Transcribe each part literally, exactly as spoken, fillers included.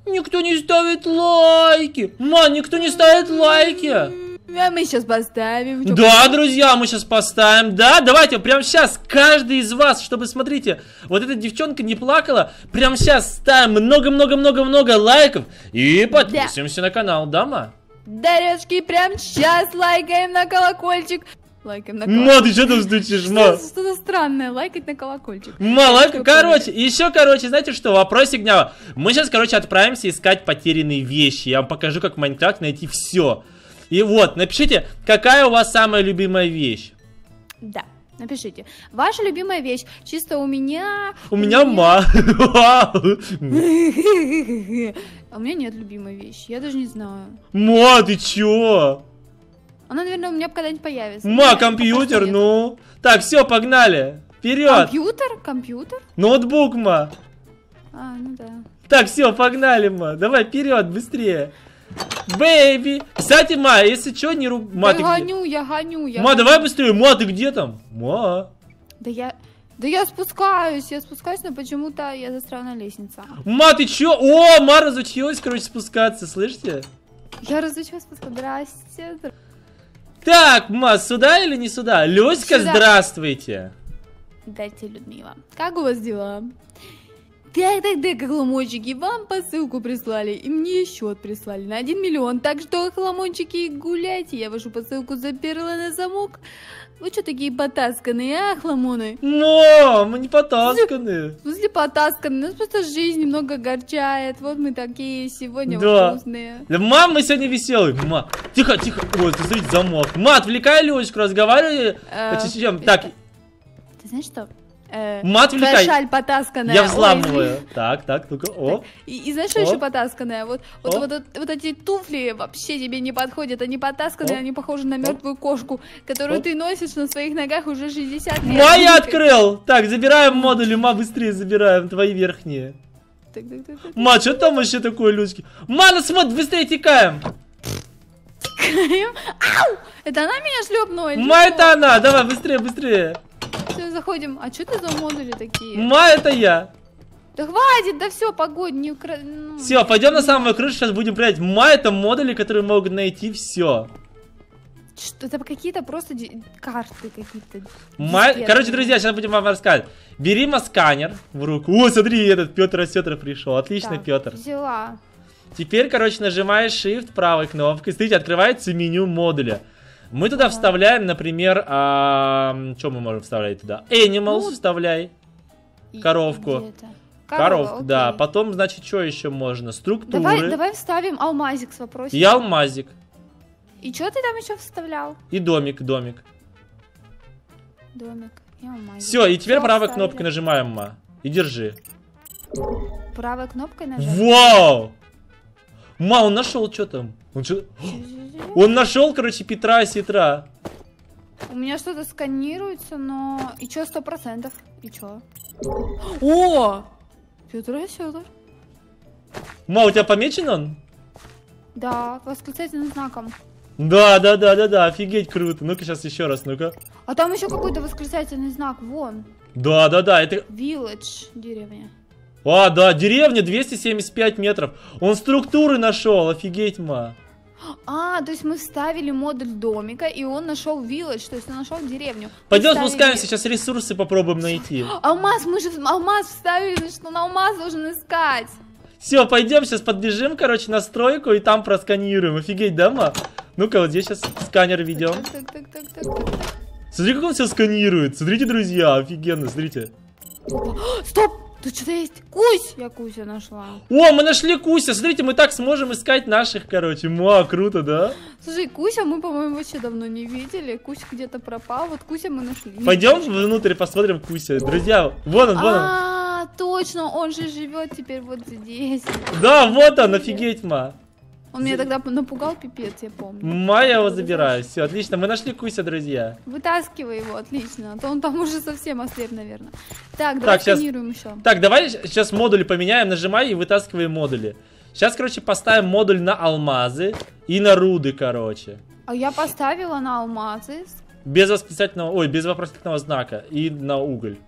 Никто не ставит лайки. Ма, никто не ставит лайки. А мы сейчас поставим. Да, друзья, мы сейчас поставим. Да, давайте прямо сейчас каждый из вас, чтобы, смотрите, вот эта девчонка не плакала, прямо сейчас ставим много-много-много-много лайков и подписываемся да. на канал, да, ма? Да, ребятки, прямо сейчас лайкаем на колокольчик. Лайкаем на колокольчик. Ма, ты что там стучишь, ма? Что-то странное, лайкать на колокольчик. Ма, лайк, короче, еще, короче, знаете что, вопросик дня. Мы сейчас, короче, отправимся искать потерянные вещи. Я вам покажу, как в Майнкрафт найти все. И вот, напишите, какая у вас самая любимая вещь? Да, напишите. Ваша любимая вещь. Чисто у меня... У меня ма. У меня нет любимой вещи, я даже не знаю. Ма, ты чё? Она, наверное, у меня когда-нибудь появится. Ма, компьютер, ну. Так, все, погнали. Вперед. Компьютер? Компьютер? Ноутбук, ма. А, ну да. Так, все, погнали, ма. Давай, вперед, быстрее. Бэйби. Кстати, ма, если что, не руб... Ма, я ты гоню, где? я гоню, я Ма, гоню. давай быстрее. Ма, ты где там? Ма. Да я... Да я спускаюсь, я спускаюсь, но почему-то я застряла на лестнице. Ма, ты чё? О, ма разучилась, короче, спускаться, слышите? Я разучилась спускаться. Здрасте. Так, ма, сюда или не сюда? Люська, Сюда. здравствуйте. Дайте, Людмила. Как у вас дела? Так, так, так, хламончики, вам посылку прислали, и мне счет прислали на один миллион. Так что, хламончики, гуляйте, я вашу посылку заперла на замок. Вы что такие потасканные, а, хламоны? Но, мы не потасканы. В смысле потасканные? Нас просто жизнь немного огорчает. Вот мы такие сегодня Да. вкусные. Да, мам, мы сегодня веселые. Ма, тихо, тихо. Ой, ты смотрите, замок. Ма, отвлекай Люську, разговаривай. Э, по чуть-чуть. Так, Ты знаешь что? Э, ма, отвлекай. шаль потасканная. Я Ой, взламываю. извини. Так, так, ну-ка, о. И, и знаешь, что О. еще потасканная? Вот, вот, О. вот, вот, вот эти туфли вообще тебе не подходят. Они потасканные, О. они похожи на мертвую кошку, которую О. ты носишь на своих ногах уже шестьдесят лет. Ма, я открыл. Так, забираем модули, ма, быстрее забираем твои верхние. Так, так, так, так. Ма, что там вообще такое, Люськи? Ма, ну смотри, быстрее текаем. Ау! Это она меня шлепнула? или Ма, что? это она. Давай, быстрее, быстрее. Все, заходим. А что это за модули такие? Ма, это я. Да хватит, да все, погодь, не укра... ну. Все, пойдем на самую крышу, сейчас будем проверять. Ма, это модули, которые могут найти все. Что это какие-то просто ди- карты какие-то. Ма... дискеты. Короче, друзья, сейчас будем вам рассказывать. Бери сканер в руку. О, смотри, этот Петр Осетр пришел. Отлично, Так, Петр. взяла. Теперь, короче, нажимаешь Shift правой кнопкой. Смотрите, открывается меню модуля. Мы туда вставляем, например, а... что мы можем вставлять туда? Animals Ну, вставляй. И- Коровку. где это? Коровку, Корова, да. окей. Потом, значит, что еще можно? Структуры. Давай, давай вставим алмазик с вопросом. И алмазик. И что ты там еще вставлял? И домик, домик. Домик и алмазик. Все, и теперь Всё, правой вставили. кнопкой нажимаем, ма. И держи. Правой кнопкой нажать. Вау! Ма, он нашел что там? Он, чё- он нашел, короче, Петра Сетра. У меня что-то сканируется, но... И чё, сто процентов? И чё? О! Петр Осетр. Ма, у тебя помечен он? Да, восклицательным знаком. Да, да, да, да, да, офигеть круто. Ну-ка сейчас еще раз, ну-ка. А там еще какой-то восклицательный знак, вон. Да, да, да, это... Village, деревня. А, да, деревня двести семьдесят пять метров. Он структуры нашел, офигеть, ма. А, то есть мы вставили модуль домика, и он нашел village, то есть он нашел деревню. Пойдем Вставили- спускаемся, сейчас ресурсы попробуем найти. Алмаз, мы же алмаз вставили, что на алмаз должен искать. Все, пойдем сейчас подбежим, короче, на стройку и там просканируем. Офигеть, да, ма? Ну-ка, вот здесь сейчас сканер ведем. Так, так, так, так, так, так. Смотри, как он все сканирует. Смотрите, друзья, офигенно, смотрите. Стоп! Тут что-то есть. Кусь! Я Куся нашла. О, мы нашли Куся. Смотрите, мы так сможем искать наших, короче. Ма, круто, да? Слушай, Куся мы, по-моему, вообще давно не видели. Куся где-то пропал. Вот Куся мы нашли. Пойдем внутрь, посмотрим Куся. Друзья, вон он, вон он. А, точно, он же живет теперь вот здесь. Да, вот он, офигеть, ма. Он меня тогда напугал, пипец, я помню. Ма, я его забираю. Все, отлично, мы нашли Куся, друзья. Вытаскивай его, отлично. А то он там уже совсем ослеп, наверное. Так, давай Так, щас- сканируем еще. Так, давай сейчас модули поменяем. Нажимай и вытаскиваем модули. Сейчас, короче, поставим модуль на алмазы и на руды, короче. А я поставила на алмазы. Без восклицательного, ой, без вопросительного знака и на уголь.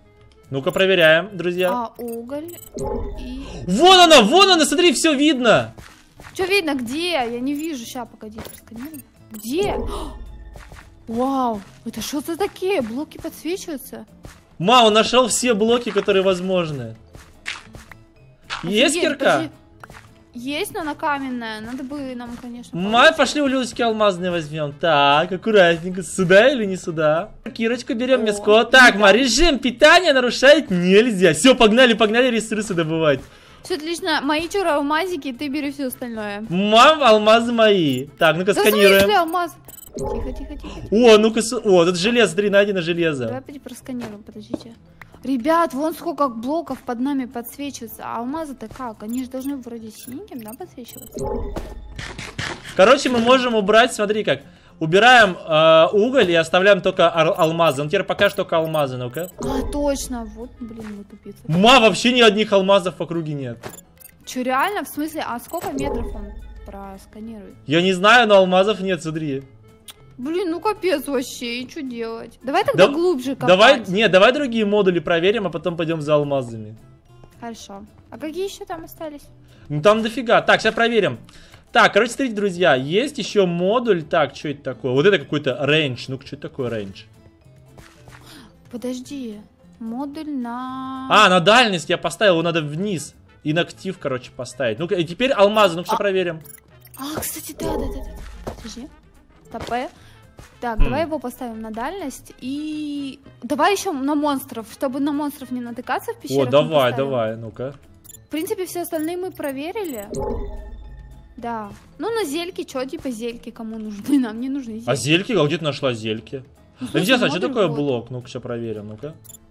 Ну-ка, проверяем, друзья. А, уголь и... Вон она, вон она, смотри, все видно. Что видно, где? Я не вижу. Сейчас, погоди, просканирую. Где? Вау, это что за такие? Блоки подсвечиваются? Ма, он нашел все блоки, которые возможны. Есть Офигеть, кирка? подожди. Есть, но она каменная. Надо бы нам, конечно... Ма, пошли у Людочки алмазные возьмем. Так, аккуратненько. Сюда или не сюда? Кирочку берем, О, мяско. Так, ма, режим питания нарушать нельзя. Все, погнали, погнали ресурсы добывать. Все отлично. Мои чура алмазики, ты бери все остальное. Мам, алмазы мои. Так, ну-ка Да сканируем. в смысле алмаз? Тихо, тихо, тихо. О, ну-ка, о, тут железо, смотри, найдено железо. Давай опять просканируем, подождите. Ребят, вон сколько блоков под нами подсвечивается. А алмазы-то как? Они же должны вроде синеньким, да, подсвечиваться? Короче, мы можем убрать, смотри как. Убираем э, уголь и оставляем только алмазы. Он теперь покажет только алмазы, ну-ка. А, точно. Вот, блин, мы тупицы. Ма, вообще ни одних алмазов в округе нет. Че, реально? В смысле? А сколько метров он просканирует? Я не знаю, но алмазов нет, смотри. Блин, ну капец вообще, и что делать? Давай тогда Да, глубже копать. Давай, не, давай другие модули проверим, а потом пойдем за алмазами. Хорошо. А какие еще там остались? Ну там дофига. Так, сейчас проверим. Так, короче, смотрите, друзья, есть еще модуль. Так, что это такое? Вот это какой-то рейндж. Ну-ка, что это такое рейндж? Подожди. Модуль на... А, на дальность я поставил, его надо вниз. Инактив, короче, поставить. Ну-ка, и теперь алмазы, ну-ка, а... проверим. А, кстати, да, да, да, да. Подожди. Стопэ. Так, Хм. давай его поставим на дальность. И давай еще на монстров, чтобы на монстров не натыкаться в пещерах. О, давай, давай, ну-ка. В принципе, все остальные мы проверили. Да. Ну, на зельки, что, типа зельки кому нужны? Нам не нужны зельки. А зельки? А где ты нашла зельки? Ну, Да интересно, а что модуль такое вот. блок? Ну-ка, сейчас проверим, ну-ка.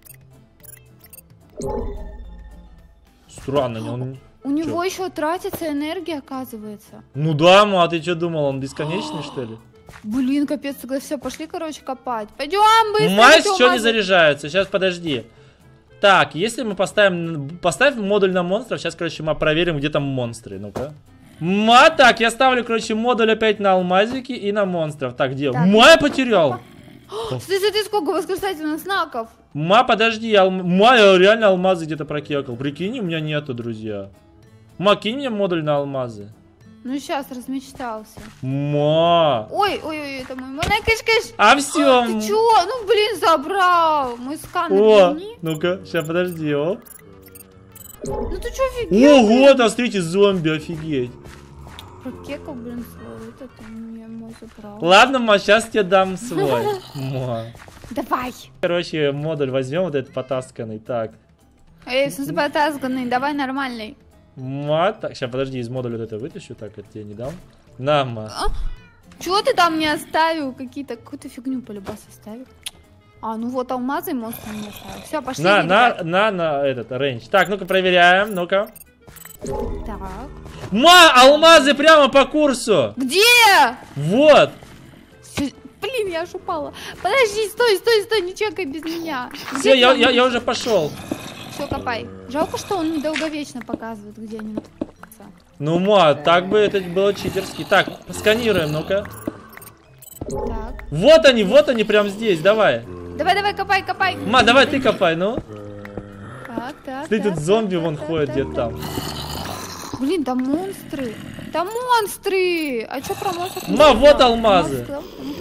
Странно, не он... У него еще тратится энергия, оказывается. Ну да, ма, ты что думал, он бесконечный, что ли? Блин, капец, тогда все, пошли, короче, копать. Пойдем быстро. Мазь идем, что не мазь. заряжается, сейчас подожди. Так, если мы поставим, поставим модуль на монстров, сейчас, короче, мы проверим, где там монстры, ну-ка. Ма, так, я ставлю, короче, модуль опять на алмазики и на монстров. Так, где? Так. Ма, я потерял. Смотри, смотри, сколько восклицательных знаков. Ма, подожди, ал... Ма, я реально алмазы где-то прокекал. Прикинь, у меня нету, друзья. Ма, кинь мне модуль на алмазы. Ну, сейчас размечтался. Ма. Ой, ой, ой, это мой мой кыш-кыш. А все. Ты чё? Ну, блин, забрал. Мой сканер О, верни. ну-ка, сейчас, подожди, о. Ну, ты чё, офигел? Ого, там, смотрите, зомби, офигеть. Прокекал, блин, свой. Это ты мне мой забрал. Ладно, ма, сейчас тебе дам свой. Ма. Давай. Короче, модуль возьмем, вот этот потасканный. Так. Эй, в смысле, потасканный, давай нормальный. Ма, так, сейчас, подожди, из модуля вот это вытащу. Так, это тебе не дам. На, ма. А? Чего ты там не оставил? Какие-то, какую-то фигню полюбас оставил. А, ну вот алмазы монстр не оставил. Все, пошли. На, на, ребят. на, на, этот, рейндж. Так, ну-ка, проверяем, ну-ка. Так. Ма, алмазы прямо по курсу. Где? Вот. Всё- Блин, я аж упала. Подожди, стой, стой, стой, не чекай без меня. Все, я, я, я уже пошел. Все, копай. Жалко, что он недолговечно показывает, где они находятся. Ну, ма, так бы это было читерски. Так, сканируем, ну-ка. Так. Вот они, вот они, прям здесь, давай. Давай, давай, копай, копай. Ма, давай ты копай, ну. Так, так. Смотри, так, тут зомби так, вон так, ходят так, где-то так. там. Блин, там монстры. Там монстры. А что про монстров? не Ма, сказал? вот алмазы. Монстров?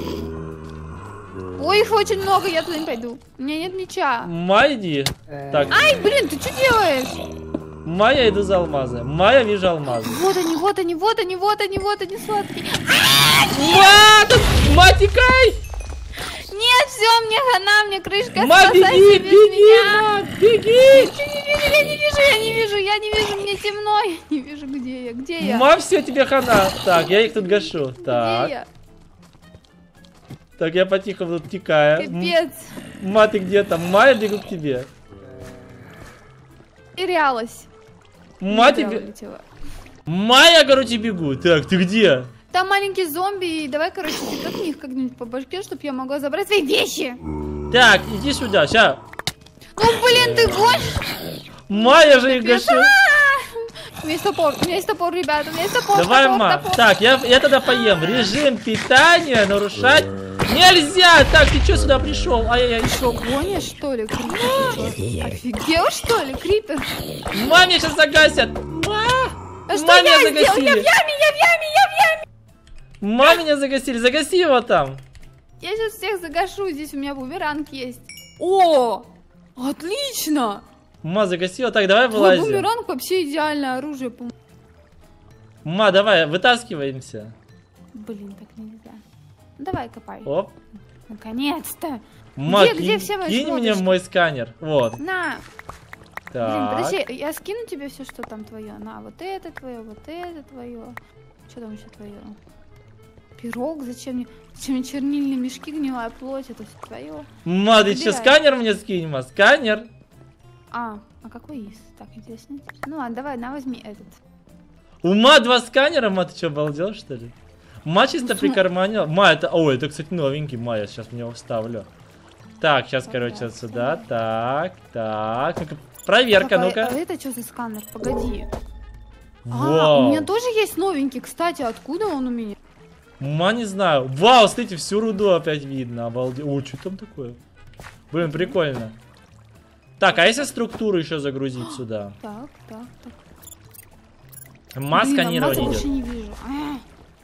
Ой, их очень много, я туда не пойду. У меня нет меча. Ма, иди. Так, Ай, блин, ты что делаешь? Ма, я иду за алмазы. Ма, я вижу алмазы. Вот они, вот они, вот они, вот они, вот они, сладкие. Ма, тут, ма, текай! Нет, все, мне хана, мне крышка. Ма, спасайся беги, без беги, меня. ма, беги! Я не вижу, я не вижу, я не вижу, я не вижу, мне темно. Я не вижу, где я, где я. Ма, все, тебе хана. Так, я их тут гашу. Где Так, я? так, я потихоньку тут текаю. М, Капец. Ма, ты где там? Ма, я бегу к тебе. Терялась. Ма, Зря тебе... улетела. Ма, я, короче, бегу. Так, ты где? Там маленькие зомби, и давай, короче, цепётни их как-нибудь по башке, чтобы я могла забрать свои вещи. Так, иди сюда, ща. Ну, блин, ты гонишь? Ма, я же их гашу. А! У меня есть топор, у меня есть топор, ребята, у меня есть топор. Давай, топор, ма. топор. Так, я, я тогда поем. Режим питания нарушать нельзя. Так, ты что сюда пришел? Ай-яй-яй, шок. Гонишь, что ли, крипер? Офигел, что ли, крипер? Ма, меня сейчас загасят. Ма, А что Ма, я меня сделал? Я в загасили. яме, я в яме, я в яме. Ма, меня загасили. Загаси его там. Я сейчас всех загашу, здесь у меня бумеранг есть. О, отлично. Ма, загаси его. Так, давай Твой вылазим. бумеранг вообще идеальное оружие. по- Ма, давай, вытаскиваемся. Блин, так нельзя. Ну, давай, копай. Оп. Наконец-то. Ма, Где- где кинь, все мои кинь мне шмоточки? в мой сканер. Вот. На. Блин, Так. подожди, я скину тебе все, что там твое. На, вот это твое, вот это твое. Что там еще твое? Пирог, зачем мне? Зачем мне чернильные мешки, гнилая плоть, это все твое. Ма, ты что, Забирай. сканер мне скинь, ма? Сканер? А, а какой есть? Так, интересно. Ну ладно, давай, на, возьми этот. У Ма два сканера, Ма, ты что, обалдел, что ли? Ма чисто Ну, прикарманил. Ма, это... О, это, кстати, новенький, Ма, я сейчас в него вставлю. Так, сейчас, короче, Так, отсюда. Так, так. Ну-ка, проверка, Так, а- ну-ка. А это что за сканер? Погоди. А, у Вау. меня тоже есть новенький. Кстати, откуда он у меня? Ма, не знаю. Вау, смотрите, всю руду опять видно. Обалдеть. О, что там такое? Блин, прикольно. Так, а если структуру еще загрузить сюда? Так, так, так. Ма Блин, сканировать алмаза идет. больше не вижу. А,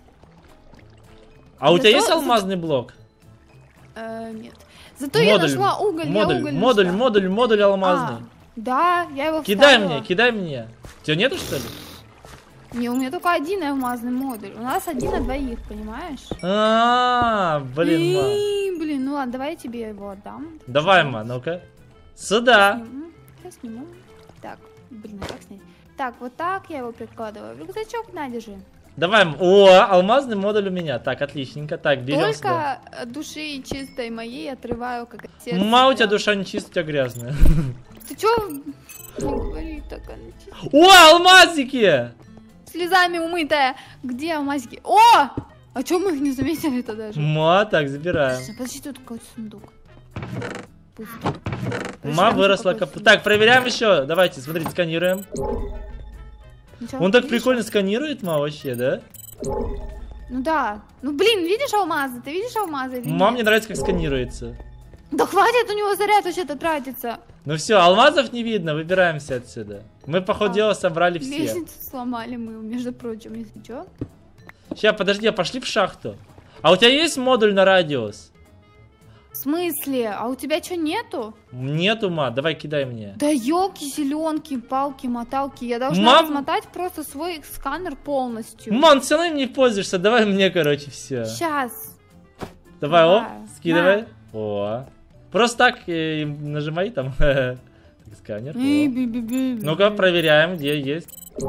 А у тебя Зато- есть алмазный блок? э, нет. Зато я нашла уголь, модуль, я уголь модуль, нашла. модуль, модуль алмазный. А, да, я его Кидай вставила. мне, кидай мне. Тебя нету, что ли? Не, у меня только один алмазный модуль. У нас один на двоих, понимаешь? А, блин, ма. И, блин, ну ладно, давай я тебе его отдам. Давай, ма, ну-ка. Сюда. Сниму. Я сниму. Так, блин, а как снять? Так, вот так я его прикладываю. В рюкзачок, на, держи. Давай, м- о, алмазный модуль у меня. Так, отличненько. Так, берем сюда. Только от души чистой моей отрываю, как от сердца. Ма, у тебя душа не чистая, у тебя грязная. Ты чё? Не говори так, она чистая. О, алмазики! Слезами умытая. Где алмазики? О! А чё мы их не заметили-то даже? Ма, так, забираем. Подожди, подожди, тут какой-то сундук. Пусто. Подожди, Ма там выросла какой-то кап... сундук. Так, проверяем еще. Давайте, смотрите, сканируем. Сначала Он так видишь? прикольно сканирует, ма, вообще, да? Ну да. Ну блин, видишь алмазы? Ты видишь алмазы? или Ма, нет? мне нравится, как сканируется. Да хватит, у него заряд вообще-то тратится. Ну все, алмазов не видно, выбираемся отсюда. Мы, по ходу А, дела, собрали все. Лестницу сломали мы, между прочим, если чё. Сейчас, подожди, а пошли в шахту. А у тебя есть модуль на радиус? В смысле? А у тебя что, нету? Нету, ма, давай кидай мне. Да елки, зеленки, палки, моталки. Я должна Мам- размотать просто свой сканер полностью. Ман, все равно им не пользуешься, давай мне, короче, все. Сейчас. Давай, Давай. оп, скидывай. О. Просто так э, нажимай там. Так, сканер. о. Ну-ка, проверяем, где есть.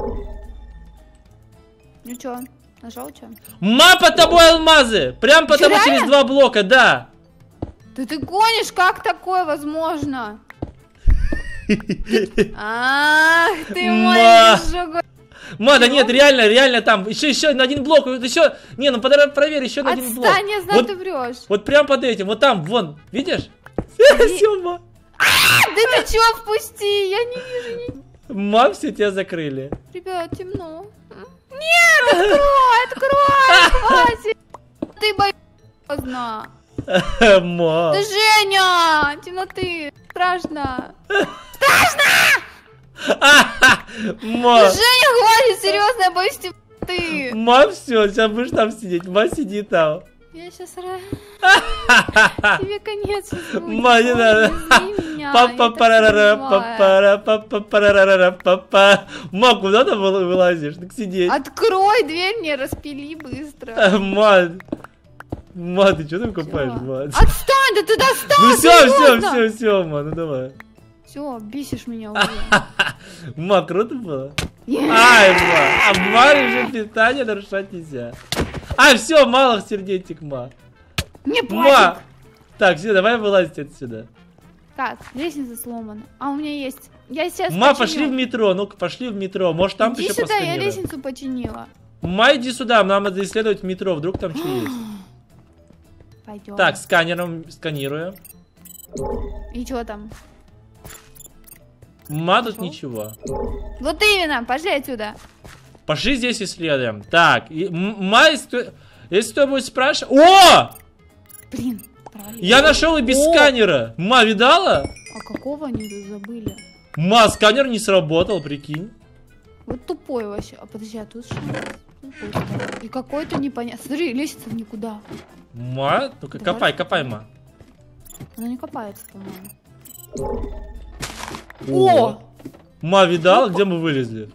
Ну чё, нажал чё? Ма, под тобой алмазы! Прям по Чё, тому реально? через два блока, да. Да ты гонишь, как такое возможно? Ах, ты Ма. мой жук. Ма, да нет, реально, реально там. Еще, еще на один блок. Еще. Не, ну подо- проверь, еще на один блок. Отстань, я знаю, Вот, ты врешь. вот прям под этим, вот там, вон, видишь? Все, ма. Да ты чё, впусти, я не вижу ни... Ма, все тебя закрыли. Ребят, темно. Нет, открой, открой, хватит. Ты боязно. Ма. Да Женя, темноты, страшно. Ма. Да Женя, хватит, серьезно, я боюсь темноты. Ма, все, сейчас будешь там сидеть. Ма, сиди там. Я сейчас... Тебе конец сейчас будет. Ма, не Ой, надо. извини меня, я Папа так парарара, переживаю. папара, папа парарара, папа. Ма, куда ты вы- вылазишь? Так сидеть. Открой дверь, мне распили быстро. Ма. Ма, ты что там копаешь, Всё. ма? Отстань, да ты достал, Ну все, все, серьезно? все, все, ма, ну давай. Все, бесишь меня уже. Ма, круто было? Yeah. Ай, ма, а ма режим питания нарушать нельзя. Ай, все, мало сердечек, ма. Мне Ма. пофиг. Так, все, давай вылазить отсюда. Как? Лестница сломана. А у меня есть. Я сейчас Ма, починю. пошли в метро, ну-ка, пошли в метро. Может, там ты Иди еще сюда, я посканируем. лестницу починила. Ма, иди сюда, нам надо исследовать метро, вдруг там что есть. Пойдем. Так, сканером сканируем. И что там? Ма, тут ничего. Вот именно, пошли отсюда. Пошли здесь исследуем. Так, и, Ма, если, если кто будет спрашивать... О! Блин, провалилась. Я нашел и без О! сканера. Ма, видала? А какого они тут забыли? Ма, сканер не сработал, прикинь. Вот тупой вообще. А подожди, а тут что? Тут пусто. И какой-то непонятный. Смотри, лестница в никуда. Ма, ну-ка Давай. копай, копай, Ма. Она не копается, по-моему. О! О! Ма, видала, где мы вылезли?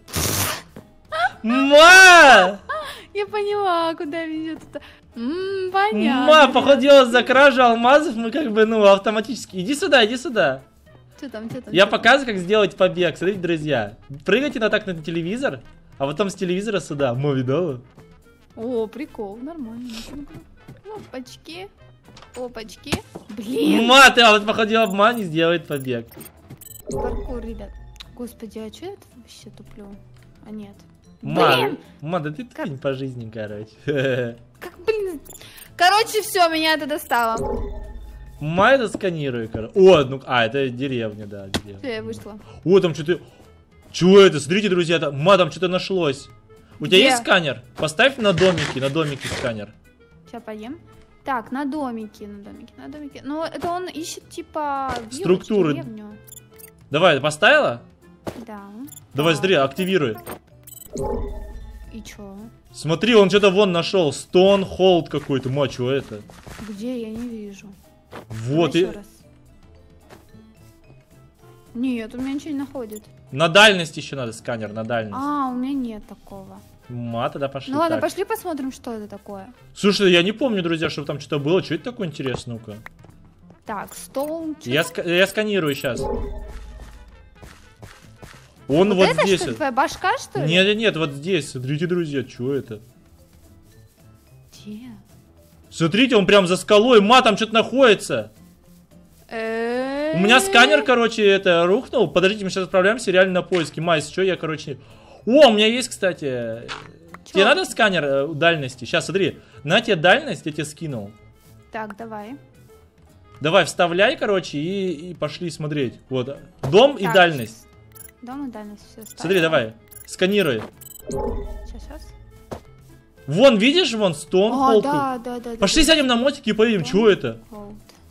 Ма! Я поняла, куда ведет это. Ммм, понятно. Ма, походила за кражу алмазов, мы как бы, ну, автоматически. Иди сюда, иди сюда. Что там, что там? Я что там? показываю, как сделать побег. Смотрите, друзья. Прыгайте на так на телевизор, а потом с телевизора сюда. Ма, видала? О, прикол, нормально. Опачки. Опачки. Блин. Ма, ты а вот походила в Ма, не сделает побег. Паркур, ребят. Господи, а что я тут вообще туплю? А нет. Ма, Блин! Ма, да ты тупень по жизни, короче. Как, блин. Короче, все, меня это достало. Ма, это сканирую, короче. О, ну, а, это деревня, да, деревня. Все, я вышла. О, там что-то... Чего это? Смотрите, друзья, там... Ма, там что-то нашлось. У тебя Где? есть сканер? Поставь на домики, на домики сканер. Сейчас поем. Так, на домики, на домики, на домики. Ну, это он ищет, типа, вилочки, Структуры. деревню. Давай, поставила? Да. Давай, Так. смотри, активируй. И чё? Смотри, он что-то вон нашел. Стоунхолд какой-то. Ма, что это? Где? Я не вижу. Вот Давай и... еще раз. Нет, у меня ничего не находит. На дальность еще надо сканер, на дальность. А, у меня нет такого. Ма, тогда пошли. Ну ладно, так. пошли посмотрим, что это такое. Слушай, я не помню, друзья, чтобы там что-то было. Что это такое интересное? Ну-ка. Так, стол. чё- Я, ска- я сканирую сейчас. Он вот, Вот это здесь. что, твоя башка, что ли? Нет, нет, нет, вот здесь. Смотрите, друзья, что это? Где? Смотрите, он прям за скалой. Ма, там что-то находится. У меня сканер, короче, это рухнул. Подождите, мы сейчас отправляемся реально на поиски. Ма, если что, я, короче... О, у меня есть, кстати... Чё? Тебе надо сканер э, дальности? Сейчас, смотри. На тебе дальность, я тебе скинул. Так, давай. Давай, вставляй, короче, и, и пошли смотреть. Вот. Дом и Так, дальность. Дом и дальность, все. Смотри, давай. Сканируй. Сейчас, сейчас. Вон, видишь, вон, А, Стоунхолд. да, да, да. Пошли да, сядем на мотике и поедем. Stone Что это? Cold.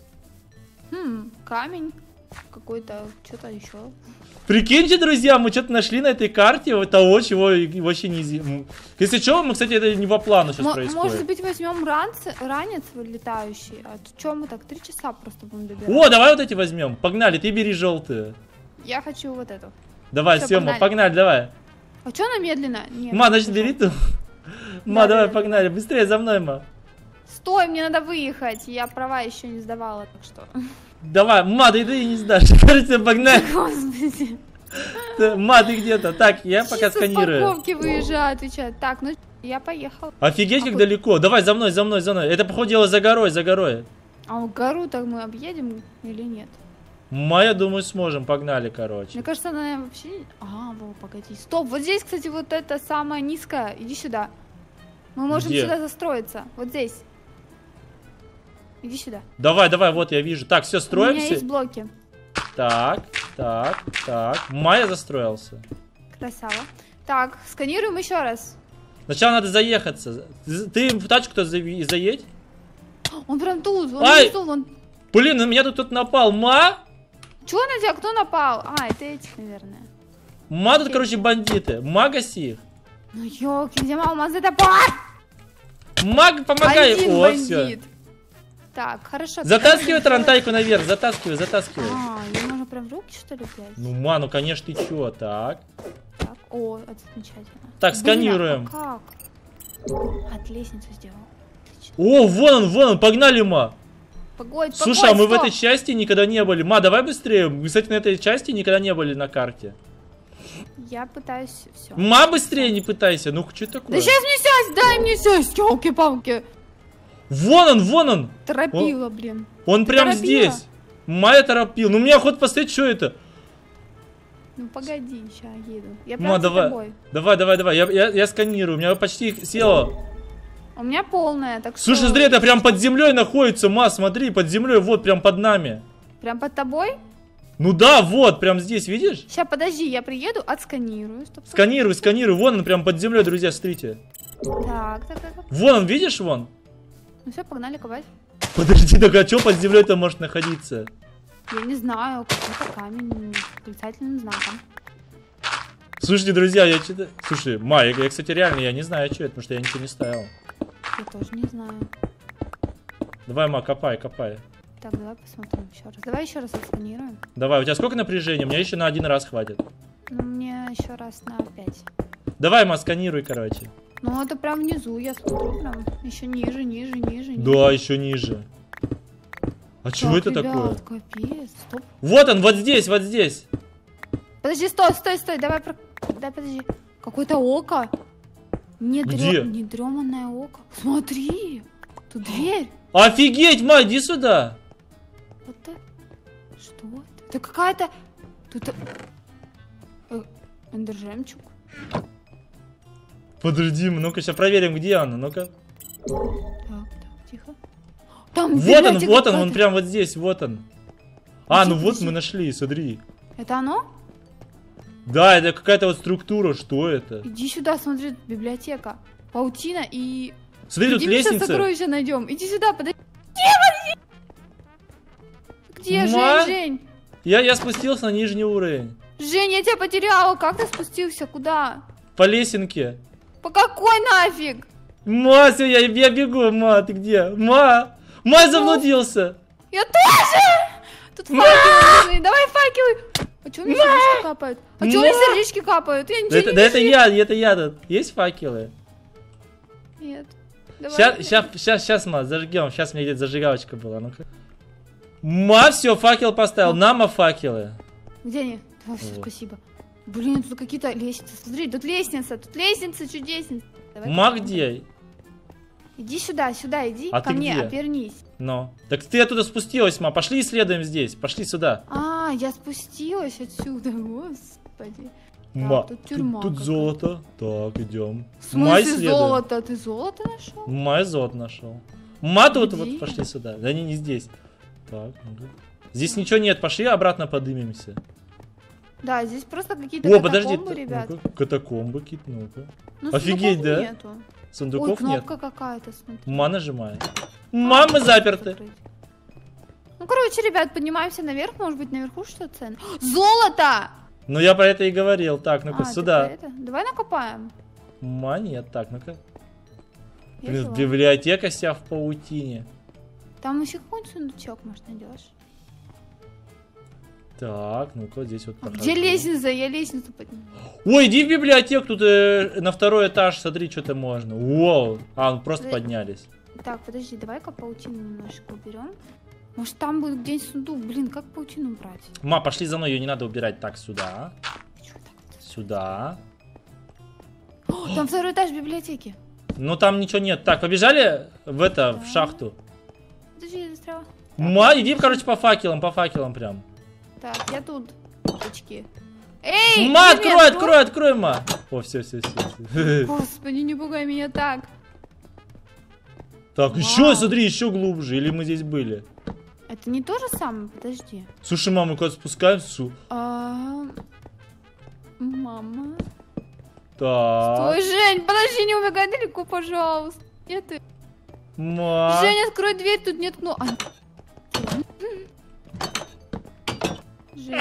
Хм, камень. Какой-то, что-то еще. Прикиньте, друзья, мы что-то нашли на этой карте того, чего и- вообще не... зи- Если что, мы, кстати, это не по плану сейчас Мо- происходит. Может быть, возьмем ранец, ранец вылетающий? А то чё мы так три часа просто будем добирать? О, давай вот эти возьмем. Погнали, ты бери желтые. Я хочу вот эту. Давай, Всё, Сема, погнали. погнали, давай. А чё она медленно? Нет, Ма, значит, хорошо. бери ту. Ма, Да, давай, да, да. погнали. Быстрее за мной, Ма. Стой, мне надо выехать. Я права еще не сдавала, так что. Давай, Ма, ты, ты не сдашь. Кажется, погнали. Господи. Ты- Ма, ты где-то. Так, я пока Чисто с сканирую. парковки выезжаю, отвечает. Так, ну я поехал. Офигеть, А как вот- далеко. Давай, за мной, за мной, за мной. Это, походу, дело за горой, за горой. А у гору-то мы объедем или нет? Ма, я думаю, сможем. Погнали, короче. Мне кажется, она вообще... А, во, погоди. Стоп, вот здесь, кстати, вот это самое низкое. Иди сюда. Мы можем Где? сюда застроиться. Вот здесь. Иди сюда. Давай, давай, вот я вижу. Так, все, У меня строимся. есть блоки. Так, так, так. Майя застроился. Красава. Так, сканируем еще раз. Сначала надо заехаться. Ты в тачку-то зави- заедь. Он прям тут, он Ай! внизу, он... Блин, на меня тут кто-то напал. Ма? Чего на тебя? Кто напал? А, это этих, наверное. Ма тут, короче, бандиты. Ма, гаси их. Ну ёлки, где мама за топор? Маг, помогай. Один О, бандит. все. Так, хорошо. Затаскивай тарантайку наверх, затаскивай, затаскивай. А, ее можно прям в руки, что ли, взять? Ну, ма, ну, конечно, ты чё, так. Так, о, это замечательно. Так, Блин, сканируем. а как? От лестницу сделал. Отлично. О, вон он, вон он, погнали, ма. Погодь, Слушай, а погодь, мы в стоп. этой части никогда не были. Ма, давай быстрее. Мы, кстати, на этой части никогда не были на карте. Я пытаюсь, все. Ма, быстрее не пытайся. Ну, что такое? Да сейчас мне сесть, дай мне сесть, елки-палки. Вон он, вон он. Торопила, блин. Он прям торопила? здесь. Майя торопил. Ну, мне охота посмотреть, что это. Ну погоди, сейчас еду. Я Ма, прям за давай. тобой. Давай, давай, давай. Я, я, я сканирую. У меня почти село. У меня полная, так что... Слушай, смотри, это прям под землей находится, Ма, смотри, под землей, вот прям под нами. Прям под тобой? Ну да, вот, прям здесь, видишь? Сейчас, подожди, я приеду, отсканирую. Стоп, стоп. Сканируй, сканируй. Вон он прям под землей, друзья, смотрите. Так, так, так. Вон он, видишь, вон? Ну все, погнали копать. Подожди, так а что под землей-то может находиться? Я не знаю, какой-то камень с отрицательным знаком. Слушайте, друзья, я что-то... Слушай, Ма, я, я, кстати, реально, я не знаю, что это, потому что я ничего не ставил. Я тоже не знаю. Давай, Ма, копай, копай. Так, давай посмотрим еще раз. Давай еще раз отсканируем. Давай, у тебя сколько напряжения? У меня еще на один раз хватит. Ну, мне еще раз на пять. Давай, Ма, сканируй, короче. Ну, это прям внизу, я смотрю, прям еще ниже, ниже, ниже, ниже. Да, еще ниже. А Так, чего это ребят, такое? Капец, стоп. Вот он, вот здесь, вот здесь. Подожди, стой, стой, стой, давай, про... дай, подожди. Какое-то око. Не, Где? дрё... не дреманное око. Смотри, тут дверь. Офигеть, Ма, иди сюда. Вот это. Что это? Это какая-то... Тут... Э, эндержемчуг. Подожди, ну-ка, сейчас проверим, где она, ну-ка. Так, так, тихо. Там Вот он, библиотека вот он, он какая-то. прям вот здесь, вот он. А, Подожди, ну вот подожди. мы нашли, смотри. Это оно? Да, это какая-то вот структура, что это? Иди сюда, смотри, библиотека. Паутина и... Смотри, тут Иди, мы сейчас лестница. сокровища найдем. Иди сюда, подожди. Где, Ма? Жень, Жень? Я, я спустился на нижний уровень. Жень, я тебя потеряла. Как ты спустился? Куда? По лесенке. По какой нафиг? Ма, всё, я, я бегу, Ма, ты где? Ма! Ма, я заблудился! Я тоже! Тут факелы нужны. Давай факелы. А чё у меня сердечки капают? А чё у меня Ма! сердечки капают? Я Да ничего это, не да это вижу. я, это я тут. Есть факелы? Нет. Давай. Сейчас, сейчас, сейчас, сейчас, Ма, зажгем. Сейчас у меня где-то зажигалочка была. Ну-ка. Ма, все, факел поставил. Нама факелы. Где они? Давай, всё, Вот. спасибо. Блин, тут какие-то лестницы. Смотри, тут лестница, тут лестница чудесница. Давай Ма, попробуем. где? Иди сюда, сюда, иди А ко ты мне, где? обернись. Ну. Так ты оттуда спустилась, Ма. Пошли исследуем здесь. Пошли сюда. А, я спустилась отсюда, господи. Ма, тут тут, тюрьма тут какая-то. золото. Так, идем. В Ма, смысле исследуем. золото? Ты золото нашел? Ма, я золото нашел. Ма, тут Где? вот пошли сюда. Да не, не здесь. Так, ну-ка. Здесь ничего нет. Пошли обратно подымемся. Да, здесь просто какие-то О, подожди. катакомбы, т- ребят. ну-ка, катакомбы какие-то, ну-ка. Ну, Офигеть, сундуков да? Нету. Ой, Сундуков нет. кнопка какая-то, смотри. Ма, нажимай. Ма, мы заперты. Закрыть. Ну, короче, ребят, поднимаемся наверх. Может быть, наверху что-то ценное. Золото! Ну, я про это и говорил. Так, ну-ка, А, ты сюда. про это? Давай накопаем. Ма, нет. Так, ну-ка. Я Блин, взяла. библиотека вся в паутине. Там еще какой-нибудь сундучок, может, найдешь. Так, ну-ка, здесь вот А прохожу. где лестница? Я лестницу подниму. Ой, иди в библиотеку, тут э, на второй этаж, смотри, что-то можно. Воу. А, ну просто Подожди. поднялись. Так, подожди, давай-ка паутину немножко уберем. Может, там будет где-нибудь сундук. Блин, как паутину убрать? Ма, пошли за мной, ее не надо убирать. Так, сюда. Чё так вот? Сюда. О, там второй этаж библиотеки. Ну, там ничего нет. Так, побежали в это, в Да. шахту. Подожди, я застряла. Ма, иди, короче, по факелам, по факелам прям. Так, я тут. Очки. Эй! Ма, иди открой, мне, открой, открой, Ма. О, все, все, все. Господи, не пугай меня так. Так, Вау. еще, смотри, еще глубже. Или мы здесь были? Это не то же самое? Подожди. Слушай, мама, мы куда-то спускаемся. А... Мама. Так. Ой, Жень, подожди, не убегай далеко, пожалуйста. Где ты? Ма. Жень, открой дверь, тут нет кнопки. А... Жень.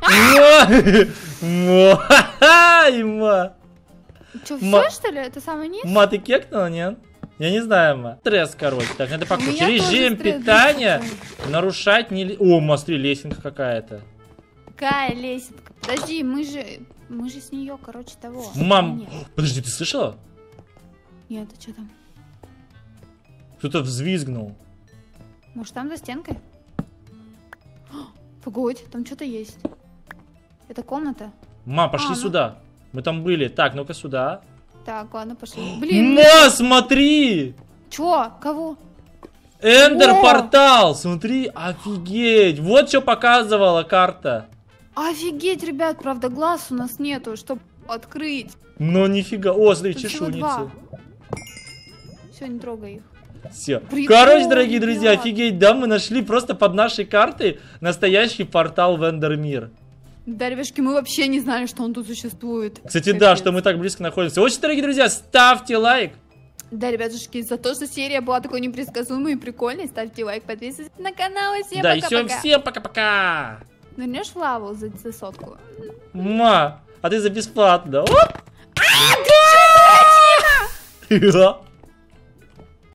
Ма. Ма. Ма. Че, Ма- все, что ли? Это самый низ? Ма, ты кекнула, нет? Я не знаю, Ма. Стресс, короче. Так, надо У покушать. меня Режим тоже стресс, питания да, нарушать не... О, Ма, смотри, лесенка какая-то. Какая лесенка? Подожди, мы же... Мы же с нее, короче, того. Мам, Нет, подожди, ты слышала? нет, а что там? Кто-то взвизгнул. Может, там за стенкой? О, погодь, там что-то есть. Это комната? Ма, пошли А, ну. сюда. Мы там были. Так, ну-ка сюда. Так, ладно, пошли. Блин, Ма, смотри! чё? Кого? Эндер-портал! Смотри, офигеть! Вот что показывала карта. Офигеть, ребят, правда, глаз у нас нету, чтобы открыть. Но нифига. О, смотри, Тут всего два. чешуйницы. Все, не трогай их. Все. Прикол, Короче, дорогие друзья, ребят. офигеть, да, мы нашли просто под нашей картой настоящий портал в Эндермир. Да, ребяшки, мы вообще не знали, что он тут существует. Кстати, Капец. да, что мы так близко находимся. Очень, дорогие друзья, ставьте лайк. Да, ребятушки, за то, что серия была такой непредсказуемой и прикольной, ставьте лайк, подписывайтесь на канал и всем Да, пока-пока. и все, всем пока-пока. Нырнешь в лаву за, за сотку? Ма, а ты за бесплатно. Оп! А, ты чё, Буратино? Да.